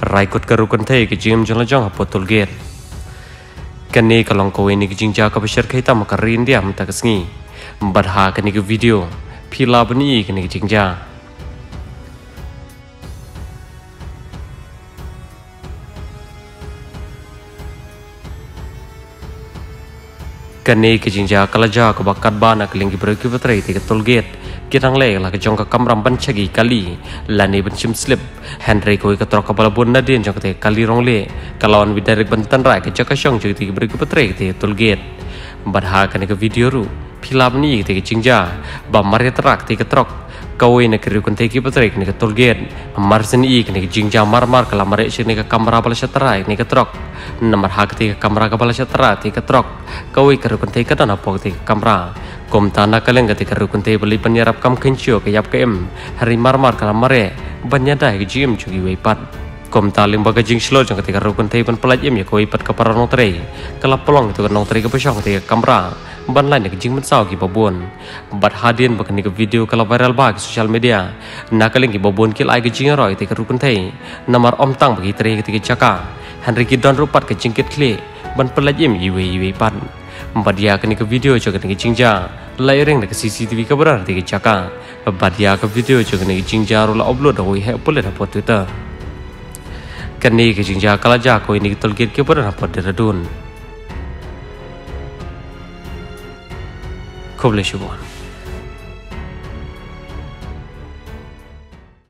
raikut karukun thei ke jim jong jong potol get kani kalong ko ini ke jingja ka bashar kaita makarin dia mataksngi badha kani ke video phila bani kani ke jingja kani ke jingja kalaja ka bakat bana kelingi berki patrai te tol get kirang le la ke jong ka kamram ban chagi kali lani ban chim slip henry ko ka trok ka balabun na din jong te kali rong le kalawan bidarik bantan ra ke chaka shong jog te berki patrai te tol get badha kani ke video ru philam ni te ke jingja ba mari trak te ke trok kawai na kiri kun te ki patrai ni ke tol get mar sen i kani ke jingja mar kala mare ni ke kamera bala shatrai ni ke trok nomor hak te kamera ka bala shatra te ke trok kawai kerukun te ka dana pok te kamera kom tana kaleng te kerukun te beli penyerap kam kencio ke yap ke hari marmar kala mare banya dai ke jim jugi weipat kom talim baga jing shlo jang te kerukun te ban pelaj ya ko ipat ka para nong tre kala polong tu nong tre ke pesong te kamera ban lain ke jing mensau ki babon bat hadin bakani ke video kala viral ba ke social media nakaleng ki babon kil ai ke jing roi te kerukun te nomor om tang bagi tre ke caka Henry Kidon rupat ke jingkit klik ban pelajim iwe pan badia kini ke video jo kini ke jingja layering ke CCTV ke berar ke caka badia ke video jo kini ke jingja rula upload oi he pulet apa Twitter kini ke jingja kalaja ko ini tolgit ke berar apa deradun koble shubon